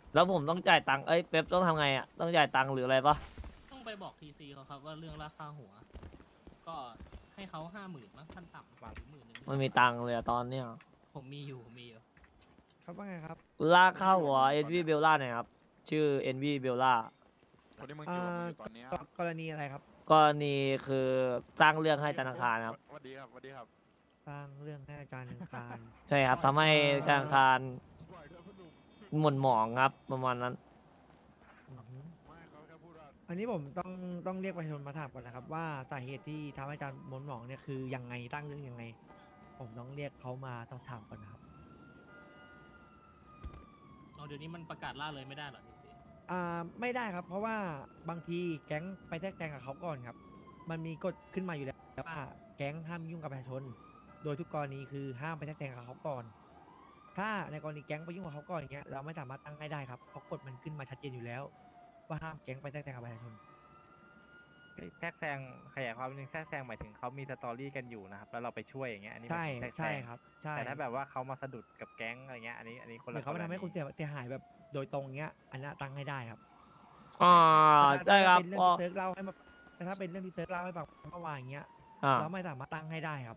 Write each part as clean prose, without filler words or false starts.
แล้วผมต้องจ่ายตังค์เอ้ยเป๊ปต้องทำไงอ่ะต้องจ่ายตังค์หรืออะไรปะต้องไปบอกทีซีเขาครับว่าเรื่องราคาหัว ก็ให้เขา50,000มั้งขั้นต่ำหรือ10,000 มันมีตังค์เลยอะตอนเนี้ยผมมีอยู่ผมมีอยู่ครับว่าไงครับลากเข้าหัวเอ็นวีเบลล่าหน่อยครับชื่อเอ็นวีเบลล่าคนที่มึงอยู่กับมึงอยู่ตอนเนี้ยกรณีอะไรครับกรณีคือสร้างเรื่องให้ธนาคารครับสวัสดีครับสวัสดีครับสร้างเรื่องให้อาจารย์ธนาคารใช่ครับทำให้ธนาคารหม่นหมองครับประมาณนั้นอือฮึไม่เขาแค่พูดว่าอันนี้ผมต้องเรียกประชาชนมาถามก่อนนะครับ ว่าสาเหตุที่ทำให้อาจารย์หมนหมองเนี่ยคือยังไงตั้งเรื่องยังไง ผมต้องเรียกเขามาสอบถามก่อนนะครับเอาเดี๋ยวนี้มันประกาศล่าเลยไม่ได้เหรอทีซีไม่ได้ครับ เพราะว่าบางทีแก๊งไปแทรกแซงกับเขาก่อนครับ มันมีกฎขึ้นมาอยู่แล้วว่าแก๊งห้ามยุ่งกับประชาชน โดยทุกกรณีคือห้ามไปแทรกแซงกับเขาก่อน ถ้าในกรณีแก๊งไปยุ่งกับเขาก่อนอย่างเงี้ยเราไม่สามารถตั้งให้ได้ครับเพราะกฎมันขึ้นมาชัดเจนอยู่แล้ว ว่าห้ามแก๊งไปแทรกแซงกับประชาชนแทรกแซงขยายความนึงแทรกแซงหมายถึงเขามีสตอรี่กันอยู่นะครับแล้วเราไปช่วยอย่างเงี้ยอันนี้ใช่มันแทรกแซใช่งครับใช่แต่ถ้าแบบว่าเขามาสะดุดกับแก๊งอะไรเงี้ยอันนี้คนเหมืละอนเขามาทำให้กรณีคุณเสียหายแบบโดยตรงเงี้ยอันนี้ตั้งให้ได้ครับอ่าแต่ใช่ครับถ้าเป็นเรื่องที่เซิร์กเล่าให้มาแต่ถ้าเป็นเรื่องที่เซิร์กเล่าให้ฟังเมื่อวานอย่างเงี้ยอ่าเราไม่สามารถตั้งให้ได้ครับ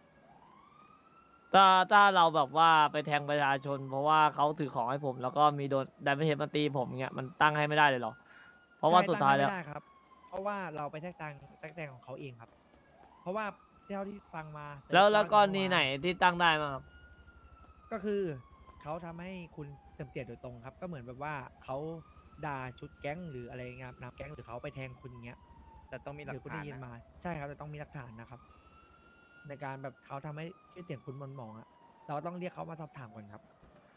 ถ้าเราแบบว่าไปแทงประชาชน เพราะว่าเขาถือของให้ผม แล้วก็มีโดนไดมอนเฮดมาตีผมเงี้ยมันตั้งให้ไม่ได้เลยเหรอเพราะว่าสุดท้ายแล้วใช่ตั้งให้ไม่ได้ครับ เพราะว่าเราไปแทรกแซงของเขาเองครับ เพราะว่าเท่าที่ฟังมาแล้วกรณีไหนที่ตั้งได้มั้งครับก็คือเขาทำให้คุณเสื่อมเสียโดยตรงครับ ก็เหมือนแบบว่าเขาด่าชุดแก๊งหรืออะไรเงี้ยครับนำแก๊งหรือเขาไปแทงคุณเงี้ยแต่ต้องมีหลัหกรือคุณฐาได้นยินนะมาใช่ครับแต่ต้องมีหลักฐานนะครับ ในการแบบเขาทำให้ชื่อเสียงคุณหมนหมองอะเราต้องเรียกเขามาสอบถามก่อนครับ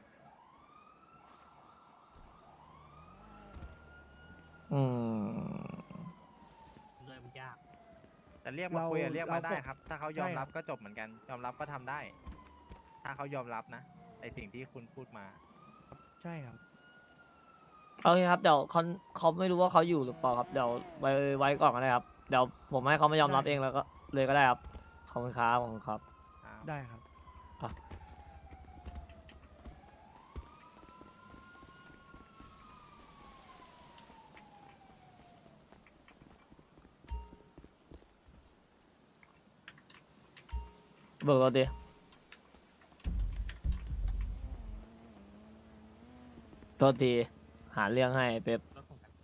อืมเรื่องมันยากแต่เรียกมาคุยอะเรียกมาได้ครับ ถ้าเขายอมใช่ครัรับบ ก็จบเหมือนกันยอมรับก็ทำได้ ถ้าเขายอมรับนะไอสิ่งที่คุณพูดมาใช่ครับโอเคครับเดี๋ยวเขาไม่รู้ว่าเขาอยู่หรือเปล่าครับเดี๋ยวไว้ก่อนก็ได้ครับเดี๋ยวผมให้เขามายอมรับได้เองแล้วก็เลยก็ได้ครับขอบคุณครับขอบคุณครับได้ครับเบิกรถดิโทษทีหาเรื่องให้เป๊ปรถผมกัน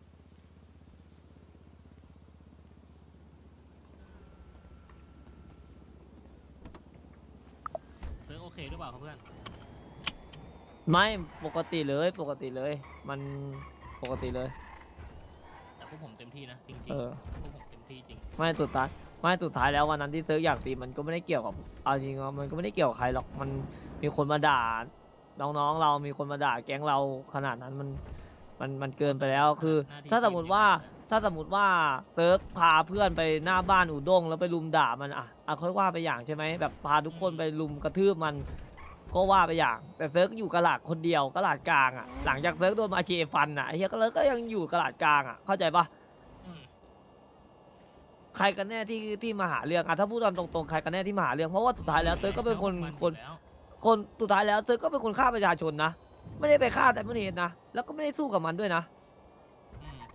เซิร์ฟโอเคหรือเปล่าครับเพื่อนไม่ปกติเลยปกติเลย มันปกติเลยแต่พวกผมเต็มที่นะจริงเออๆพวกผมเต็มที่จริงไม่สุดท้ายแล้ววันนั้นที่เซิร์ฟอยากตีมันก็ไม่ได้เกี่ยวกับเอาจริงๆมันก็ไม่ได้เกี่ยวกับใครหรอกมันมีคนมาด่าน้องๆเรามีคนมาด่าแก๊งเราขนาดนั้นมันเกินไปแล้วคือหน้าที่ถ้าสมมติว่าเซิร์ฟพาเพื่อนไปหน้าบ้านอูด้งแล้วไปลุมด่ามันอ่ะค่อยว่าไปอย่างใช่ไหมแบบพาทุกคนไปลุมกระทืบมันก็ว่าไปอย่าง แต่เซิร์ฟอยู่กระหลาดคนเดียวกระหลาดกลางอ่ะหลังจากเซิร์ฟโดนมาเชฟันอ่ะไอ้เฮียก็เลยก็ยังอยู่กระหลาดกลางอ่ะเข้าใจปะอืมใครกันแน่ที่มาหาเรื่องอ่ะถ้าพูดตามตรงๆใครกันแน่ที่มาหาเรื่องเพราะว่าสุดท้ายแล้วเซิร์ฟก็เป็นคนสุดท้ายแล้วเซิร์ฟก็เป็นคนฆ่าประชาชนนะไม่ได้ไปฆ่าแต่ไม่เห็นนะแล้วก็ไม่ได้สู้กับมันด้วยนะอืม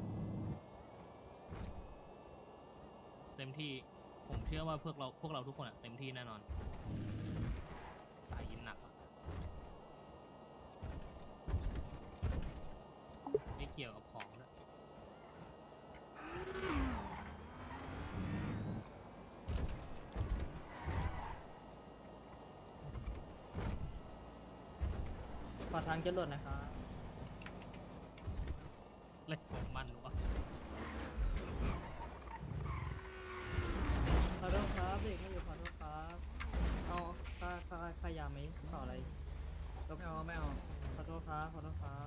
เต็มที่ผมเชื่อว่าพวกเราทุกคนอะเต็มที่แน่นอน สายยินหนักอะไม่เกี่ยวกับของด้วยขอทางจรวดนะครับเล่นของมันหรือวะขอโทษครับเด็กไม่อยู่ขอโทษครับเอาค่ายาไหมต่ออะไรไม่เอาไม่เอาขอโทษครับขอโทษครับ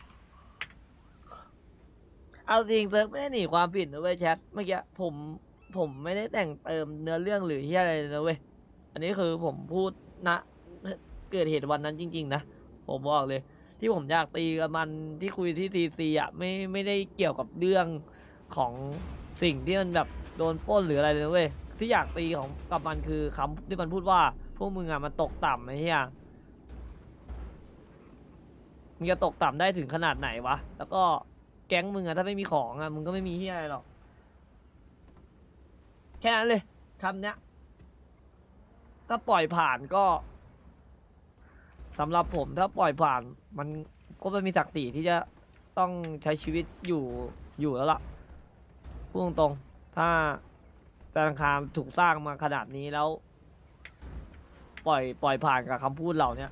เอาจริงเซิร์ฟไม่ได้หนีความผิดนะเว้ยแชทเมื่อกี้ผมไม่ได้แต่งเติมเนื้อเรื่องหรือที่อะไรเลยนะเว้ยอันนี้คือผมพูดนะเกิดเหตุวันนั้นจริงๆนะผมบอกเลย ที่ผมอยากตีกับมันที่คุยที่ทีซีอ่ะไม่ได้เกี่ยวกับเรื่องของสิ่งที่มันแบบโดนปล้นหรืออะไรเลยเว้ยที่อยากตีของกับมันคือคำที่มันพูดว่าพวกมึงอ่ะมันตกต่ำไอ้เหี้ยมึงจะตกต่ำได้ถึงขนาดไหนวะแล้วก็แก๊งมึงอ่ะถ้าไม่มีของอ่ะมึงก็ไม่มีเหี้ยอะไรหรอกแค่นั้นเลยคำเนี้ยถ้าปล่อยผ่านก็สำหรับผมถ้าปล่อยผ่านมันก็ไม่มีศักดิ์ศรีที่จะต้องใช้ชีวิตอยู่แล้วล่ะพูดตรงๆถ้าธนาคารถูกสร้างมาขนาดนี้แล้วปล่อยผ่านกับคำพูดเหล่านี้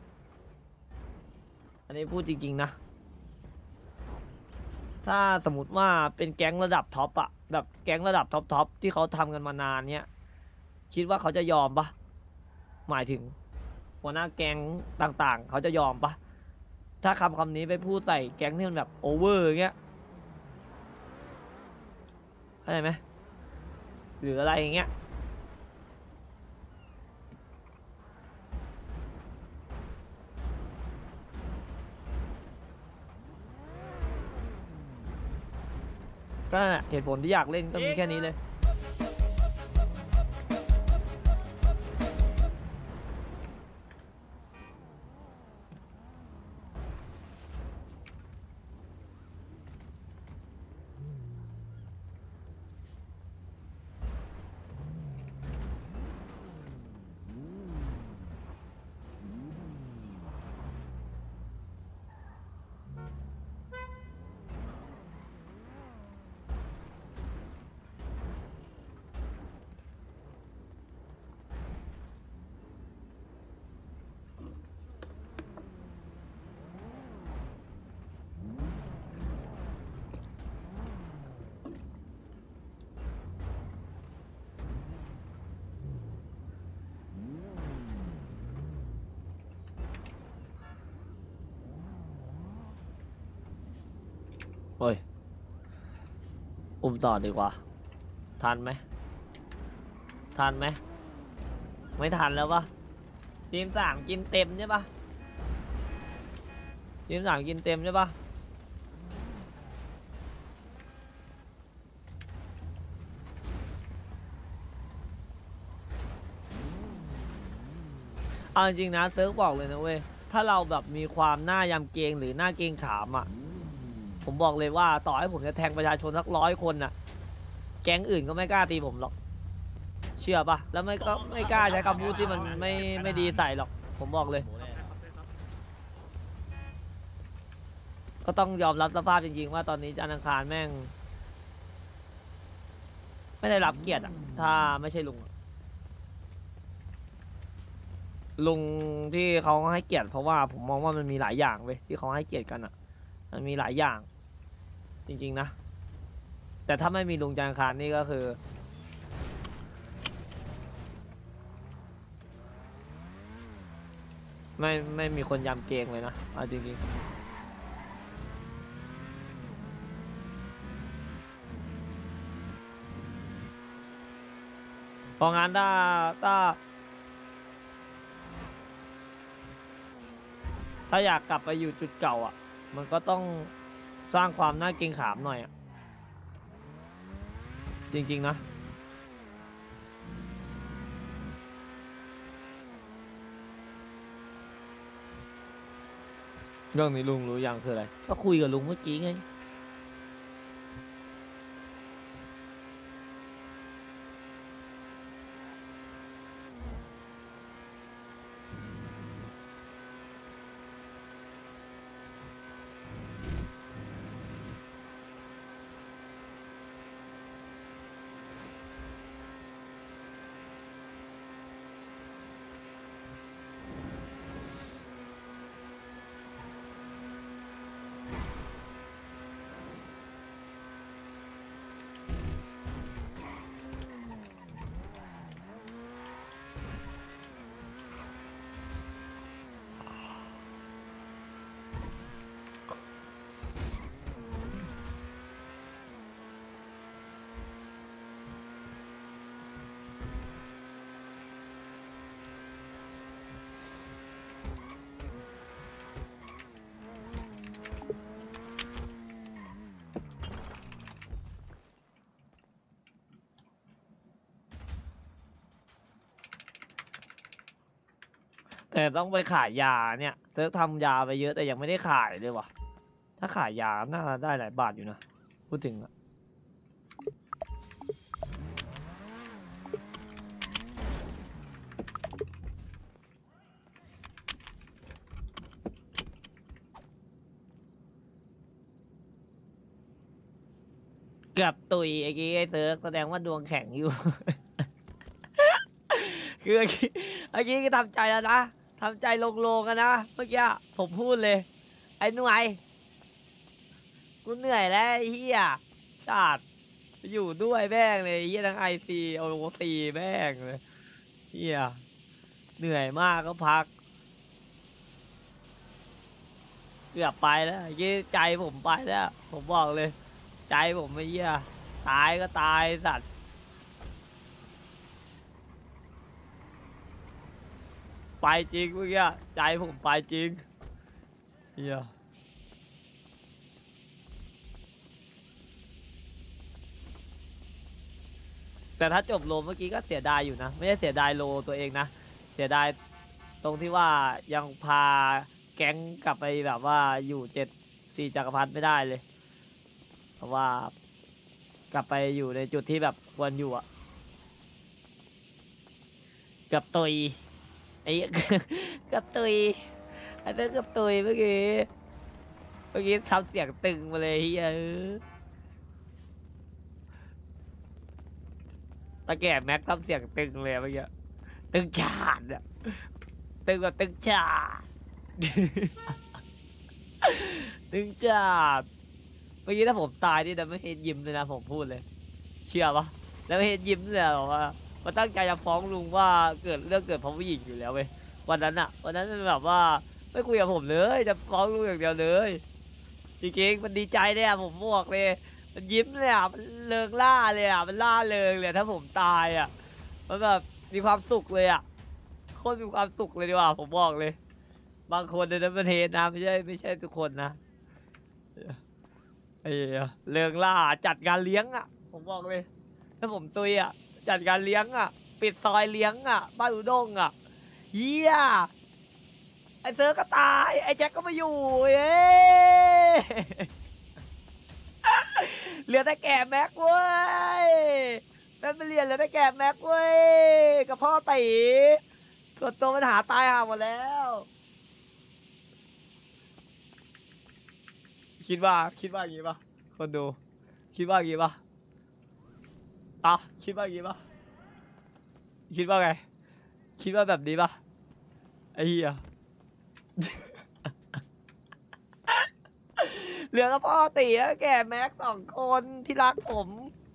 อันนี้พูดจริงๆนะถ้าสมมติว่าเป็นแก๊งระดับท็อปอะแบบแก๊งระดับท็อปที่เขาทำกันมานานเนี้ยคิดว่าเขาจะยอมปะหมายถึงหัวหน้าแก๊งต่างๆเขาจะยอมปะถ้าคำนี้ไปพูดใส่แก๊งที่มันแบบโอเวอร์อย่างเงี้ยเข้าใจไหมหรืออะไรอย่างเงี้ยก็นั่นแหละเหตุผลที่อยากเล่นก็มีแค่นี้เลยโอ้ยอุ้มต่อดีกว่าทันไหมไม่ทันแล้วปะทีมสามกินเต็มใช่ปะทีมสามกินเต็มใช่ปะเอาจริงๆนะเซิร์ฟบอกเลยนะเว้ยถ้าเราแบบมีความหน้ายำเกรงหรือหน้าเกรงขามอ่ะผมบอกเลยว่าต่อให้ผมจะแทงประชาชนสัก100 คนน่ะแก๊งอื่นก็ไม่กล้าตีผมหรอกเชื่อปะแล้วไม่กล้าใช้คำพูดที่มันไม่ดีใส่หรอกผมบอกเลยก็ต้องยอมรับสภาพจริงๆว่าตอนนี้จันทร์อังคารแม่งไม่ได้รับเกียรติอ่ะถ้าไม่ใช่ลุงที่เขาให้เกียรติเพราะว่าผมมองว่ามันมีหลายอย่างเว้ยที่เขาให้เกียรติกันอ่ะมันมีหลายอย่างจริงๆนะแต่ถ้าไม่มีลุงจันทร์อังคารนี่ก็คือไม่มีคนยำเกรงเลยนะเอาจริงๆเพราะงั้นถ้าอยากกลับไปอยู่จุดเก่าอ่ะมันก็ต้องสร้างความน่าเกรงขามหน่อยอ่ะจริงๆนะเรื่องนี้ลุงรู้ยังคืออะไรก็คุยกับลุงเมื่อกี้ไงแต่ต้องไปขายยาเนี่ยเซิร์ฟทำยาไปเยอะแต่ยังไม่ได้ขายเลยว่ะถ้าขายยาน่าจะได้หลายบาทอยู่นะพูดถึงอะเกือบตุยไอ้กี้ไอ้เซิร์ฟแสดงว่าดวงแข็งอยู่ คือเมื่อกี้ก็ทำใจแล้วนะทำใจลงๆกันนะเมื่อกี้ผมพูดเลยไอ้หน่วยกูเหนื่อยแล้วไอ้เฮียจัดอยู่ด้วยแม่งเลยไอ้เฮียทั้งIC OCแม่งเลยเฮียเหนื่อยมากก็พักเกือบไปแล้วไอ้กี้ใจผมไปแล้วผมบอกเลยใจผมไอ้เฮียตายก็ตายสัตว์ไปจริงเมื่อกี้ใจผมไปจริงเฮียแต่ถ้าจบโลเมื่อกี้ก็เสียดายอยู่นะไม่ใช่เสียดายโลตัวเองนะเสียดายตรงที่ว่ายังพาแก๊งกลับไปแบบว่าอยู่7-4 จักรพรรดิไม่ได้เลยเพราะว่ากลับไปอยู่ในจุดที่แบบควรอยู่อะเกือบตุยไอ้ เกือบตุยไอ้เต้เกือบตุยเมื่อกี้ทำเสียงตึงมาเลยเฮ้ยตะแก่แม็กทำเสียงตึงเลยเมื่อกี้ตึงชาดอะตึงแบบตึงชาด ตึงชาดเมื่อกี้ถ้าผมตายนี่แต่ไม่เห็นยิ้มเลยนะผมพูดเลยเชื่อปะแล้วไม่เห็นยิ้มเลยบอกว่ามันตั้งใจจะฟ้องลุงว่าเกิดเพราะผู้หญิงอยู่แล้วเว้ยวันนั้นมันแบบว่าไม่คุยกับผมเลยจะฟ้องลุงอย่างเดียวเลยจริงๆมันดีใจเลยอะผมบอกเลยมันยิ้มเลยอะมันเลิงล่าเลยอะมันล่าเริงเลยถ้าผมตายอะมันแบบมีความสุขเลยอะโคตรมีความสุขเลยดีกว่าผมบอกเลยบางคนในประเทศนะไม่ใช่ทุกคนนะไอ้เลิงล่าจัดงานเลี้ยงอะผมบอกเลยถ้าผมตุยอะจัดงานเลี้ยงอะปิดซอยเลี้ยงอะบ้านอุด้งอะเฮียไอ้เซอร์ก็ตายไอ้แจ็คก็มาอยู่เย้เหลือแต่แก่แม็กเว้ยแม่ไม่เรียนเหลือแต่แก่แม็กเว้ยกับพ่อตีส่วนตัวมันหาตายหาหมดแล้วคิดว่าอย่างนี้ปะคนดูคิดว่าอย่างนี้ปะอ่ะคิดว่าอย่างนี้ปะคิดว่าไงคิดว่าแบบนี้ปะไอ้เหี้ย เหลือก็พ่อตีแล้วแกแม็ก2 คนที่รักผม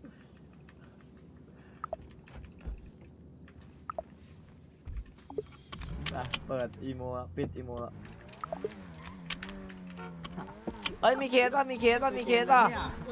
เปิดอีโมปิดอีโมแล้วเฮ้ยมีเคสป่ะ